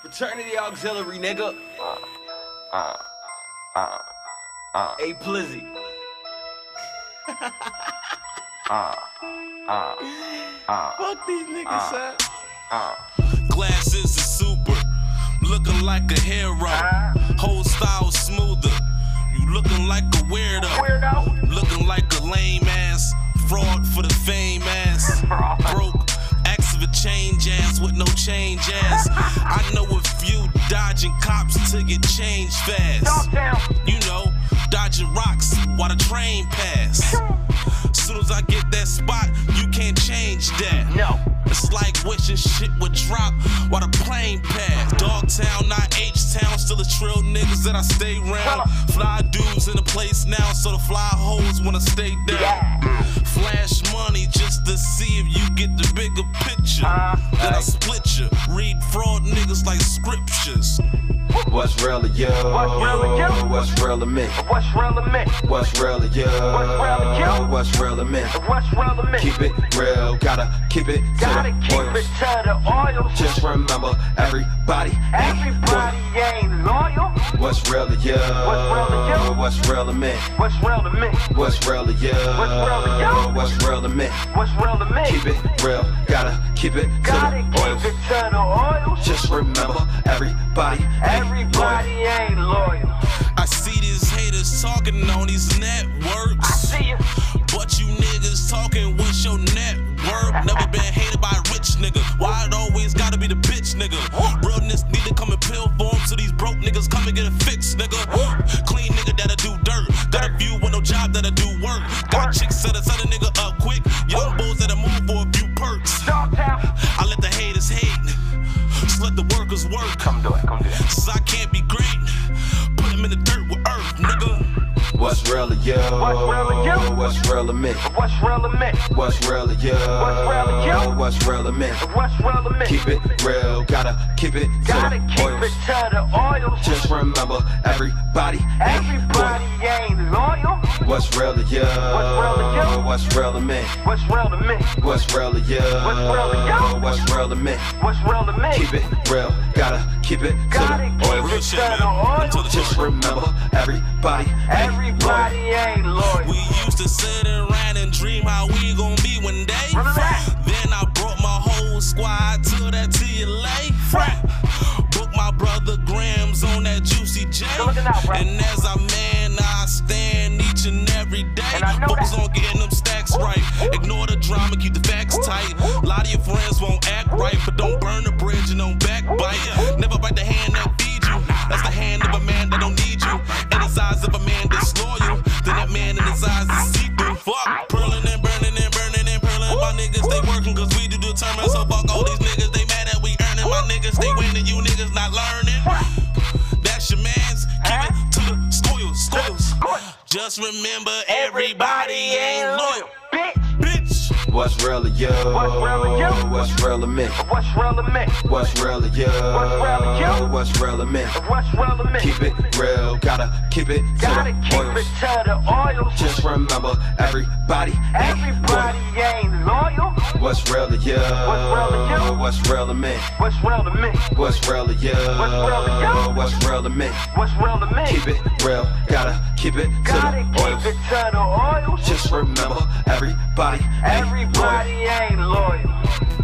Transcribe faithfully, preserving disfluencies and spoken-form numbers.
Fraternity auxiliary, nigga. Uh, uh, uh, uh. A Plizzy. uh, uh, uh. Fuck these niggas, son. Uh, Glasses are super, looking like a hero. uh. Whole style smoother. You looking like a weirdo. Weirdo. Looking like a lame ass. Fraud for the fame ass. Broke. Acts of a change ass with no change ass. I know a few dodging cops to get changed fast. You know, dodging rocks while the train pass. Soon as I get that spot, you can't change that. No. It's like wishing shit would drop while the plane pass. Dogtown, not H-Town, still a trill niggas that I stay round. Fly dudes in the place now, so the fly hoes wanna stay down. Flash money just to see if you get the bigger picture. Then I split you, read fraud niggas like scriptures. What's real to you? What's real to you? What's real to me? What's real to me? What's real to you? What's real to you? What's real to me? What's real to me? Keep it real, gotta keep it to Gotta the keep oils. it to the oils. Just remember, everybody ain't Everybody loyal. ain't loyal. What's real to you? What's real to you? What's real to me? What's real to me? What's real to you? What's real to you? What's real to me? What's real to me? Keep it real, gotta keep it to Gotta the keep oils. it to the oils. Just remember, everybody ain't Everybody loyal. ain't loyal. I see these haters talking on these networks. I see you. But you niggas talking, what's your net worth? Never been hated by a rich nigga. Why it always gotta be the bitch nigga? Realness need to come in pill form, so these broke niggas come and get a fix, nigga. Clean nigga that'll do dirt. Got a few with no job that'll do work. Got chicks that'll set a nigga up quick. Young bulls that'll move for a few perks. Dogtown. I let the haters hate, just let the workers work. Come do it, come do it. Since I can't be great, put them in the dirt with earth, nigga. What's real to you? What's real to you? What's real to me? What's real to me? What's real to you? What's real to you? What's real to me? What's real to me? Keep it real, gotta keep it to Gotta the keep oils. it to the oils. Just remember, everybody ain't Everybody loyal. ain't loyal. What's real to you? What's real to you? What's real to me? What's real to me? What's real to you? What's real to you? What's real to me? What's real to me? Keep it real, gotta keep it to Gotta the keep oils. it shit, to man. the Until oils. the Just remember, everybody ain't Everybody loyal. ain't loyal. We used to sit around and dream how we gon' be one day. Remember that? Then I brought my whole squad to that T L A. Book my brother Grams on that Juicy J. Good looking out, bro. And as a man, I stand each and every day. And I know Focus that. on getting them stacks right. Ignore the drama, keep the facts tight. A lot of your friends won't act right, but don't burn the bridge and don't backbite. Never bite the hand that feeds you. That's the hand of a man that don't need you. In his eyes of a man disloyal, then that man in his eyes is see-through. Fuck, pearling and burning and burning and pearling. My niggas, they working cause we do determine. So fuck all these niggas, they mad that we earning. My niggas, they winning, you niggas not learning. That's your mans, give it to the spoils, spoils. Just remember, everybody ain't loyal. Bitch. Bitch. What's real to you? What's real to you? What's real to me? What's real to me? What's real to you? What's real to you? What's real to me? What's real to me? Keep it real, gotta keep it to Gotta the keep oils. it to the oils. Just remember, everybody ain't Everybody loyal. ain't loyal. What's real to you? What's real to you? What's real to me? What's real to me? What's real to you? What's real to you? What's real to me? What's real to me? Keep it real, gotta keep it to Gotta the keep oils. it to the oils. Just remember, everybody ain't Everybody loyal. ain't loyal.